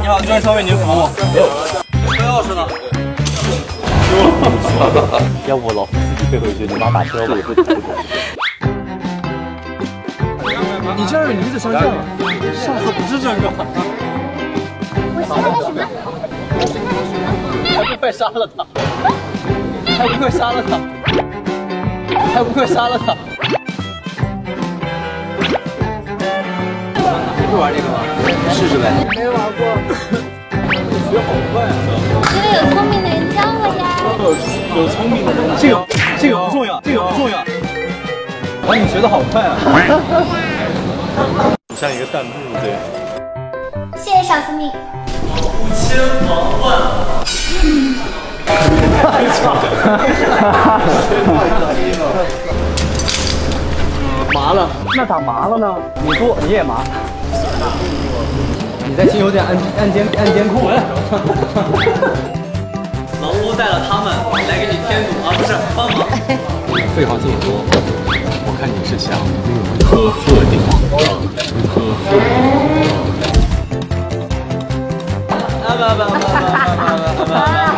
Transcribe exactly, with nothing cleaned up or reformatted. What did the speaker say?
你好，专车为您服务。车钥匙呢？ 要不老夫自己背回去，你妈打车吧。 你这样驴子相向，上次不是这个。 我是他的什么？我是他的什么？ 还不快杀了他！还不快杀了他！还不快杀了他！你会玩这个吗？试试呗。没玩过。学好快啊！ 这个有聪明的人教我呀。 有有聪明的人，这个这个不重要，这个不重要。哇，你学的好快啊！ 像一个弹幕，对。 谢谢小司命。 五千王万。太巧了！麻了，那咋麻了呢？你不，你也麻。你在亲友店按按监按监控。老夫带了他们来给你添堵啊，不是帮忙。废话这么多，我看你是想呵呵顶，呵呵。啊不不不不不不不不。